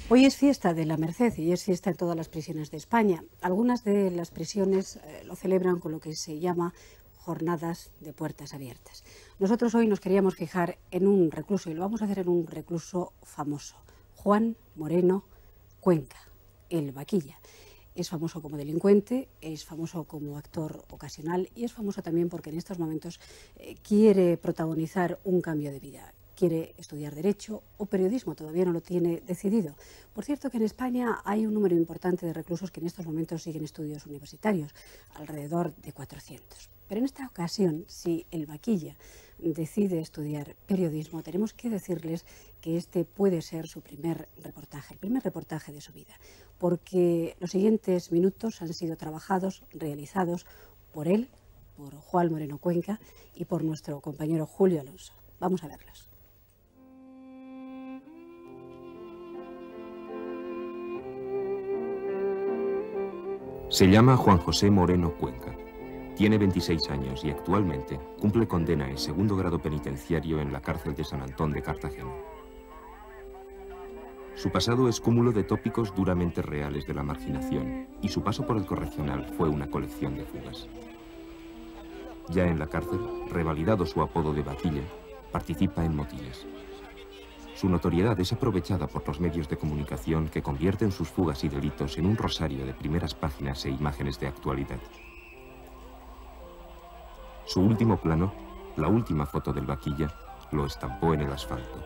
Hoy es fiesta de la Merced y es fiesta en todas las prisiones de España. Algunas de las prisiones lo celebran con lo que se llama jornadas de puertas abiertas. Nosotros hoy nos queríamos fijar en un recluso y lo vamos a hacer en un recluso famoso, Juan Moreno Cuenca, el Vaquilla. Es famoso como delincuente, es famoso como actor ocasional y es famoso también porque en estos momentos quiere protagonizar un cambio de vida. Quiere estudiar Derecho o Periodismo, todavía no lo tiene decidido. Por cierto que en España hay un número importante de reclusos que en estos momentos siguen estudios universitarios, alrededor de 400. Pero en esta ocasión, si el Vaquilla decide estudiar Periodismo, tenemos que decirles que este puede ser su primer reportaje, el primer reportaje de su vida, porque los siguientes minutos han sido trabajados, realizados por él, por Juan Moreno Cuenca y por nuestro compañero Julio Alonso. Vamos a verlos. Se llama Juan José Moreno Cuenca. Tiene 26 años y actualmente cumple condena en segundo grado penitenciario en la cárcel de San Antón de Cartagena. Su pasado es cúmulo de tópicos duramente reales de la marginación y su paso por el correccional fue una colección de fugas. Ya en la cárcel, revalidado su apodo de Vaquilla, participa en motines. Su notoriedad es aprovechada por los medios de comunicación que convierten sus fugas y delitos en un rosario de primeras páginas e imágenes de actualidad. Su último plano, la última foto del Vaquilla, lo estampó en el asfalto.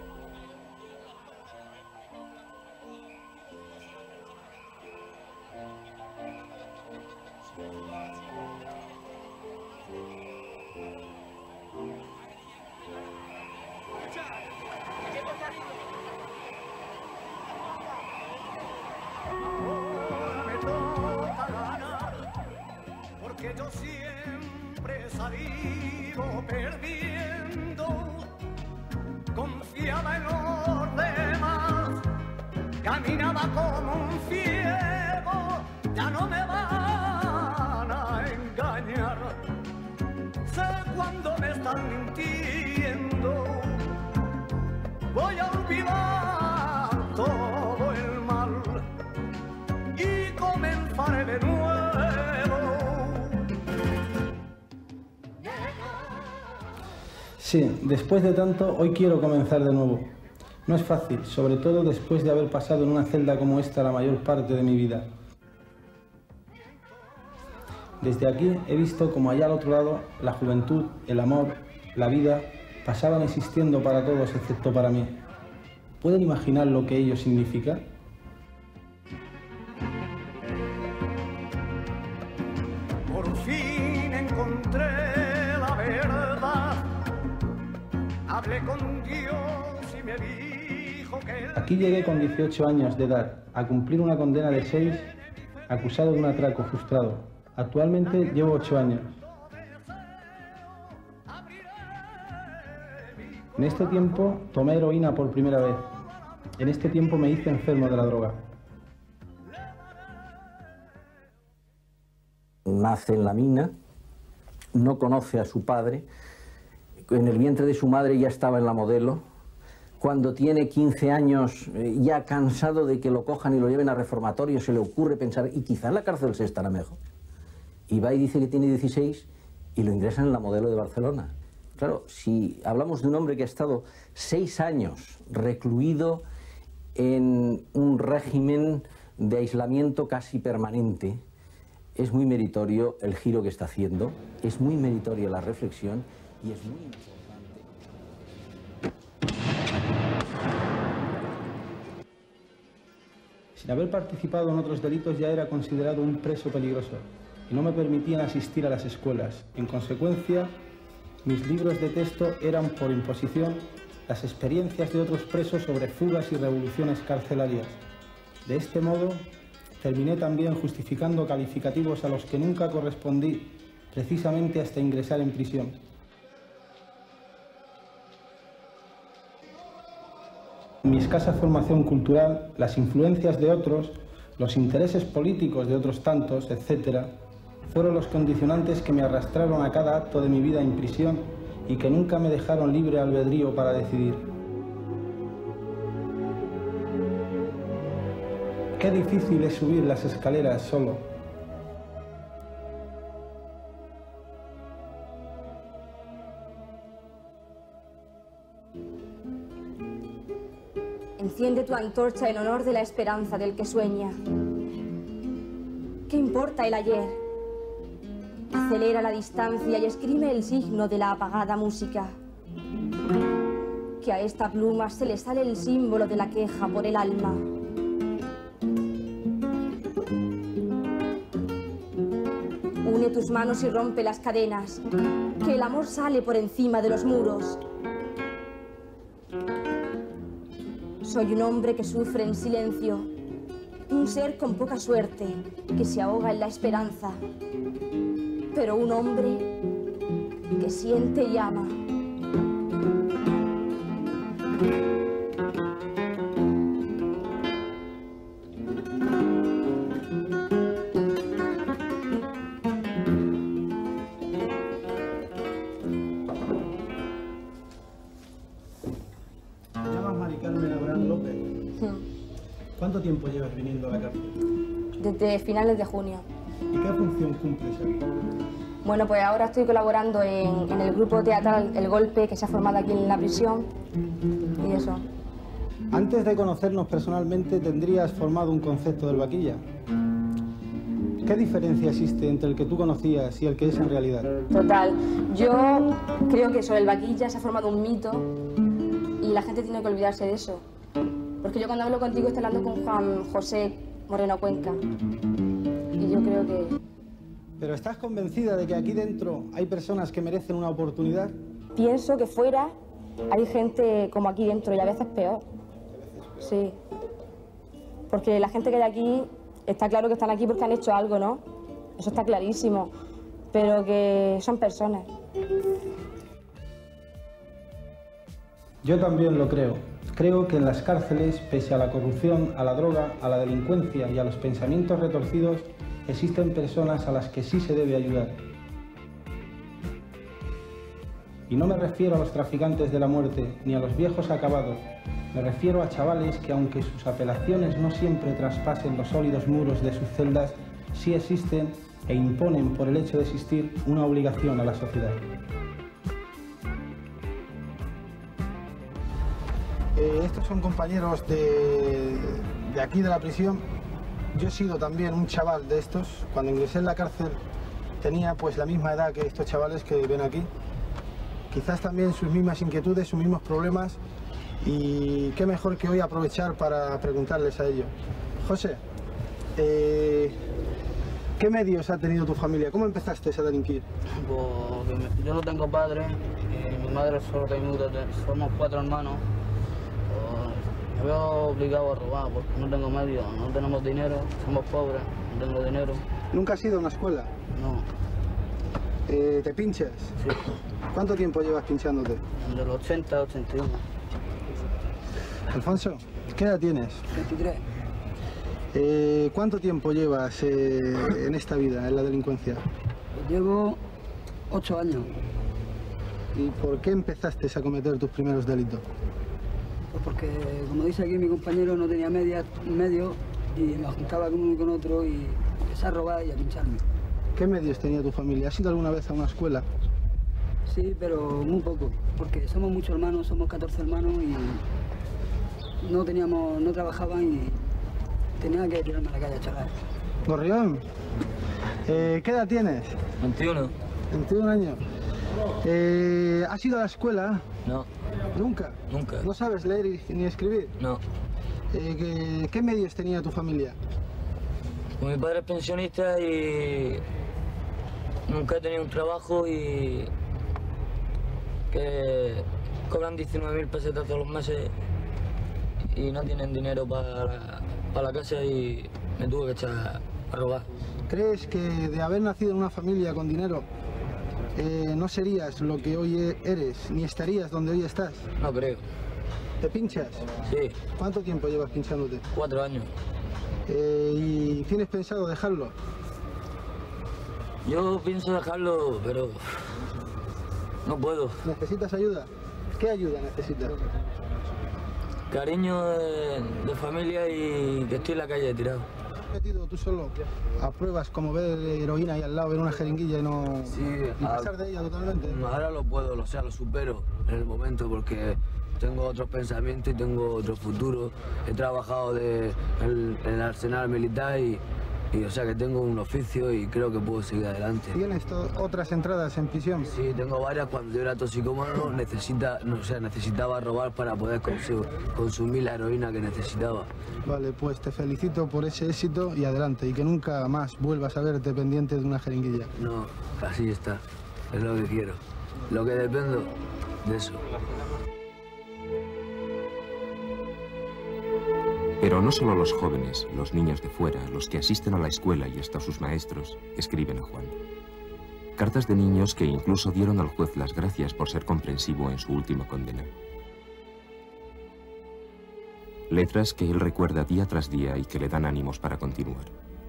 Porque yo siempre he salido perdiendo, confiaba en los demás, caminaba como un ciego, ya no me van a engañar, sé cuando me están mintiendo, voy a olvidar todo el mal y comenzaré de nuevo. Sí, después de tanto, hoy quiero comenzar de nuevo. No es fácil, sobre todo después de haber pasado en una celda como esta la mayor parte de mi vida. Desde aquí he visto como allá al otro lado la juventud, el amor, la vida pasaban existiendo para todos excepto para mí. ¿Pueden imaginar lo que ello significa? Por fin encontré la verdad. Hablé con Dios y me dijo que... Aquí llegué con 18 años de edad, a cumplir una condena de 6, acusado de un atraco frustrado. Actualmente llevo 8 años. En este tiempo tomé heroína por primera vez. En este tiempo me hice enfermo de la droga. Nace en la mina, no conoce a su padre, en el vientre de su madre ya estaba en la modelo. Cuando tiene 15 años, ya cansado de que lo cojan y lo lleven a reformatorio, se le ocurre pensar, y quizá en la cárcel se estará mejor. Y va y dice que tiene 16 y lo ingresan en la modelo de Barcelona. Claro, si hablamos de un hombre que ha estado 6 años recluido en un régimen de aislamiento casi permanente, es muy meritorio el giro que está haciendo, es muy meritoria la reflexión y es muy importante. Sin haber participado en otros delitos ya era considerado un preso peligroso y no me permitían asistir a las escuelas. En consecuencia, mis libros de texto eran por imposición las experiencias de otros presos sobre fugas y revoluciones carcelarias. De este modo, terminé también justificando calificativos a los que nunca correspondí, precisamente hasta ingresar en prisión. Mi escasa formación cultural, las influencias de otros, los intereses políticos de otros tantos, etc., fueron los condicionantes que me arrastraron a cada acto de mi vida en prisión y que nunca me dejaron libre albedrío para decidir. Qué difícil es subir las escaleras solo. Enciende tu antorcha en honor de la esperanza del que sueña. ¿Qué importa el ayer? Acelera la distancia y escribe el signo de la apagada música. Que a esta pluma se le sale el símbolo de la queja por el alma. Une tus manos y rompe las cadenas. Que el amor sale por encima de los muros. Soy un hombre que sufre en silencio, un ser con poca suerte, que se ahoga en la esperanza, pero un hombre que siente y ama. ¿Cuánto tiempo llevas viniendo a la cárcel? Desde finales de junio. ¿Y qué función cumples aquí? Bueno, pues ahora estoy colaborando en el grupo teatral El Golpe, que se ha formado aquí en la prisión, y eso. Antes de conocernos personalmente, tendrías formado un concepto del vaquilla. ¿Qué diferencia existe entre el que tú conocías y el que es en realidad? Total. Yo creo que sobre el vaquilla se ha formado un mito y la gente tiene que olvidarse de eso. Porque yo cuando hablo contigo estoy hablando con Juan José Moreno Cuenca. Y yo creo que... ¿Pero estás convencida de que aquí dentro hay personas que merecen una oportunidad? Pienso que fuera hay gente como aquí dentro y a veces peor. Sí. Porque la gente que hay aquí, está claro que están aquí porque han hecho algo, ¿no? Eso está clarísimo. Pero que son personas. Yo también lo creo. Creo que en las cárceles, pese a la corrupción, a la droga, a la delincuencia y a los pensamientos retorcidos, existen personas a las que sí se debe ayudar. Y no me refiero a los traficantes de la muerte ni a los viejos acabados. Me refiero a chavales que, aunque sus apelaciones no siempre traspasen los sólidos muros de sus celdas, sí existen e imponen, por el hecho de existir, una obligación a la sociedad. Estos son compañeros de aquí de la prisión. Yo he sido también un chaval de estos. Cuando ingresé en la cárcel tenía pues la misma edad que estos chavales que ven aquí. Quizás también sus mismas inquietudes, sus mismos problemas. Y qué mejor que hoy aprovechar para preguntarles a ellos. José, ¿qué medios ha tenido tu familia? ¿Cómo empezaste a delinquir? Pues yo no tengo padre, mi madre solo tiene somos 4 hermanos. Me veo obligado a robar porque no tengo medios, no tenemos dinero, somos pobres, no tengo dinero. ¿Nunca has ido a una escuela? No. ¿Te pinchas? Sí. ¿Cuánto tiempo llevas pinchándote? De los 80 a 81. Alfonso, ¿qué edad tienes? 23. ¿Cuánto tiempo llevas en esta vida, en la delincuencia? Llevo 8 años. ¿Y por qué empezaste a cometer tus primeros delitos? Pues porque, como dice aquí mi compañero, no tenía medios y me juntaba con uno y con otro y empecé a robar y a pincharme. ¿Qué medios tenía tu familia? ¿Has ido alguna vez a una escuela? Sí, pero muy poco, porque somos muchos hermanos, somos 14 hermanos y no trabajaban y tenía que tirarme a la calle a charlar. Gorrión, ¿qué edad tienes? 21. 21 años. ¿Has ido a la escuela? No. ¿Nunca? Nunca. ¿No sabes leer ni escribir? No. ¿Qué medios tenía tu familia? Pues mi padre es pensionista y nunca he tenido un trabajo y que cobran 19.000 pesetas todos los meses y no tienen dinero para la casa y me tuve que echar a robar. ¿Crees que de haber nacido en una familia con dinero no serías lo que hoy eres, ni estarías donde hoy estás? No creo. ¿Te pinchas? Sí. ¿Cuánto tiempo llevas pinchándote? 4 años. ¿Y tienes pensado dejarlo? Yo pienso dejarlo, pero no puedo. ¿Necesitas ayuda? ¿Qué ayuda necesitas? Cariño de familia y que estoy en la calle tirado. ¿Metido tú solo a pruebas como ver heroína ahí al lado, ver una jeringuilla y no Sí, y pasar de ella totalmente? Ahora lo puedo, lo supero en el momento porque tengo otros pensamientos y tengo otro futuro. He trabajado en el arsenal militar y o sea que tengo un oficio y creo que puedo seguir adelante. ¿Tienes otras entradas en prisión? Sí, tengo varias. Cuando yo era toxicómano necesitaba robar para poder consumir la heroína que necesitaba. Vale, pues te felicito por ese éxito y adelante. Y que nunca más vuelvas a verte pendiente de una jeringuilla. No, así está. Es lo que quiero. Lo que dependo de eso. Pero no solo los jóvenes, los niños de fuera, los que asisten a la escuela y hasta sus maestros, escriben a Juan. Cartas de niños que incluso dieron al juez las gracias por ser comprensivo en su última condena. Letras que él recuerda día tras día y que le dan ánimos para continuar.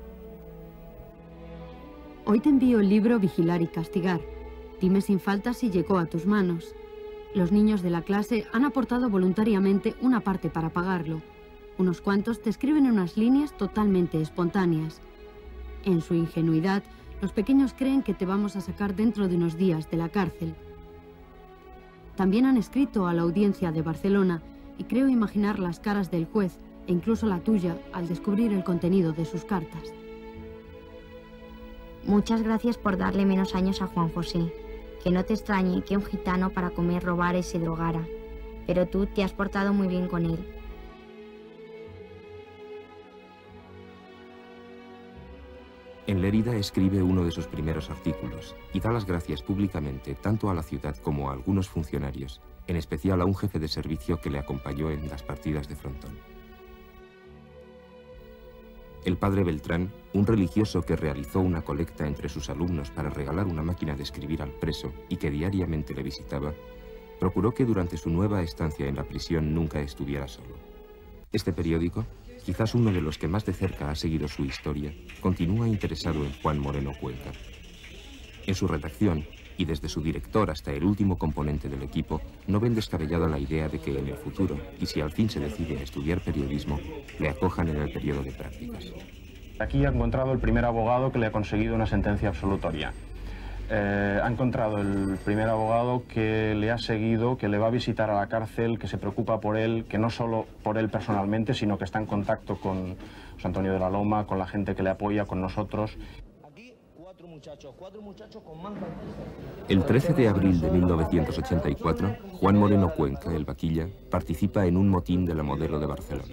Hoy te envío el libro Vigilar y Castigar. Dime sin falta si llegó a tus manos. Los niños de la clase han aportado voluntariamente una parte para pagarlo. Unos cuantos te escriben en unas líneas totalmente espontáneas. En su ingenuidad, los pequeños creen que te vamos a sacar dentro de unos días de la cárcel. También han escrito a la audiencia de Barcelona y creo imaginar las caras del juez e incluso la tuya al descubrir el contenido de sus cartas. Muchas gracias por darle menos años a Juan José. Que no te extrañe que un gitano para comer robara y se drogara. Pero tú te has portado muy bien con él. En Lérida escribe uno de sus primeros artículos y da las gracias públicamente tanto a la ciudad como a algunos funcionarios, en especial a un jefe de servicio que le acompañó en las partidas de frontón. El padre Beltrán, un religioso que realizó una colecta entre sus alumnos para regalar una máquina de escribir al preso y que diariamente le visitaba, procuró que durante su nueva estancia en la prisión nunca estuviera solo. Este periódico, quizás uno de los que más de cerca ha seguido su historia, continúa interesado en Juan Moreno Cuenca. En su redacción, y desde su director hasta el último componente del equipo, no ven descabellada la idea de que en el futuro, y si al fin se decide a estudiar periodismo, le acojan en el periodo de prácticas. Aquí ha encontrado el primer abogado que le ha conseguido una sentencia absolutoria. Ha encontrado el primer abogado que le ha seguido, que le va a visitar a la cárcel, que se preocupa por él, que no solo por él personalmente, sino que está en contacto con José Antonio de la Loma, con la gente que le apoya, con nosotros. El 13 de abril de 1984, Juan Moreno Cuenca, el vaquilla, participa en un motín de la Modelo de Barcelona.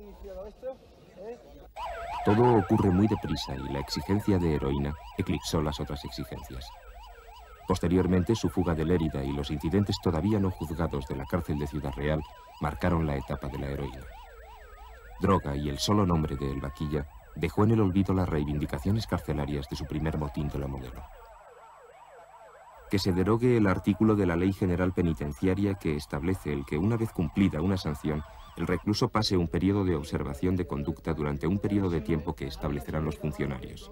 Todo ocurre muy deprisa y la exigencia de heroína eclipsó las otras exigencias. Posteriormente, su fuga de Lérida y los incidentes todavía no juzgados de la cárcel de Ciudad Real marcaron la etapa de la heroína. Droga y el solo nombre de El Vaquilla dejó en el olvido las reivindicaciones carcelarias de su primer motín de la Modelo. Que se derogue el artículo de la Ley General Penitenciaria que establece el que una vez cumplida una sanción, el recluso pase un periodo de observación de conducta durante un periodo de tiempo que establecerán los funcionarios.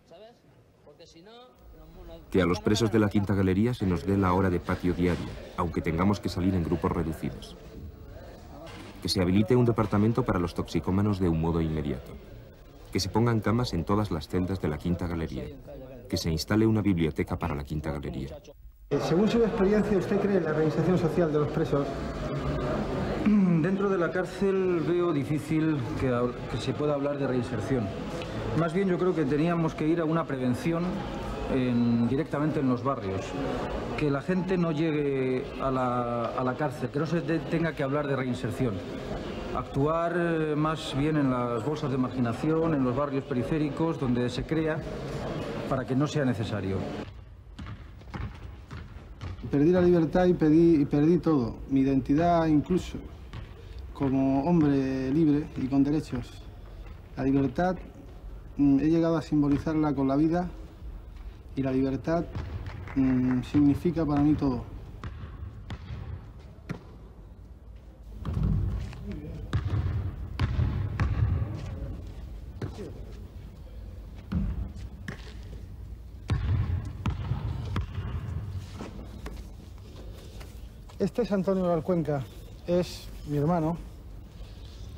Que a los presos de la Quinta Galería se nos dé la hora de patio diaria, aunque tengamos que salir en grupos reducidos. Que se habilite un departamento para los toxicómanos de un modo inmediato. Que se pongan camas en todas las celdas de la Quinta Galería. Que se instale una biblioteca para la Quinta Galería. Según su experiencia, ¿usted cree en la reinserción social de los presos? Dentro de la cárcel veo difícil que se pueda hablar de reinserción. Más bien yo creo que teníamos que ir a una prevención directamente en los barrios. Que la gente no llegue a la cárcel, que no se tenga que hablar de reinserción. Actuar más bien en las bolsas de marginación, en los barrios periféricos, donde se crea, para que no sea necesario. Perdí la libertad y perdí todo, mi identidad incluso, como hombre libre y con derechos. La libertad he llegado a simbolizarla con la vida y la libertad significa para mí todo. Este es Antonio Cuenca, es mi hermano,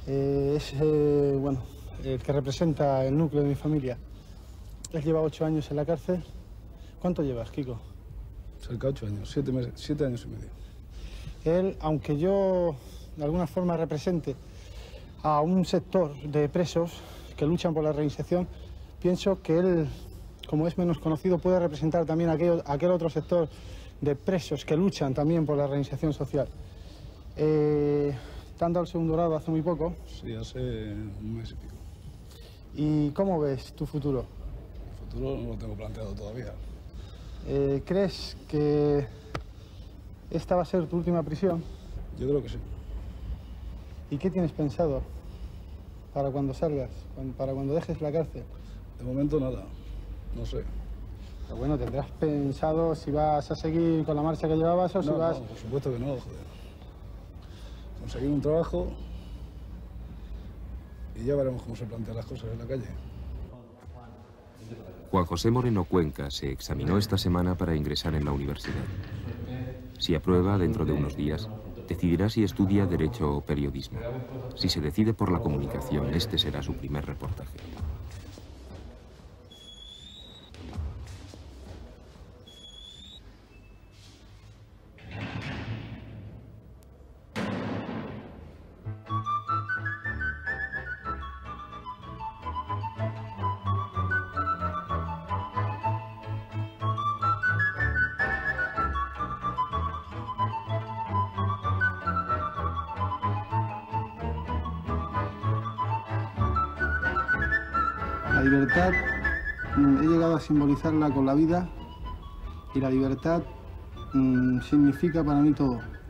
Bueno, el que representa el núcleo de mi familia. Él lleva 8 años en la cárcel. ¿Cuánto llevas, Kiko? Cerca de 8 años, 7 años y medio. Él, aunque yo de alguna forma represente a un sector de presos que luchan por la reinserción, pienso que él, como es menos conocido, puede representar también aquel otro sector de presos que luchan también por la reinserción social. ¿Te han dado el segundo grado hace muy poco? Sí, hace un mes y pico. ¿Y cómo ves tu futuro? El futuro no lo tengo planteado todavía. ¿Crees que esta va a ser tu última prisión? Yo creo que sí. ¿Y qué tienes pensado para cuando salgas, para cuando dejes la cárcel? De momento nada, no sé. Pero bueno, ¿tendrás pensado si vas a seguir con la marcha que llevabas o si vas...? No, por supuesto que no, joder. Conseguir un trabajo y ya veremos cómo se plantean las cosas en la calle. Juan José Moreno Cuenca se examinó esta semana para ingresar en la universidad. Si aprueba dentro de unos días, decidirá si estudia Derecho o Periodismo. Si se decide por la comunicación, este será su primer reportaje. La libertad he llegado a simbolizarla con la vida y la libertad significa para mí todo.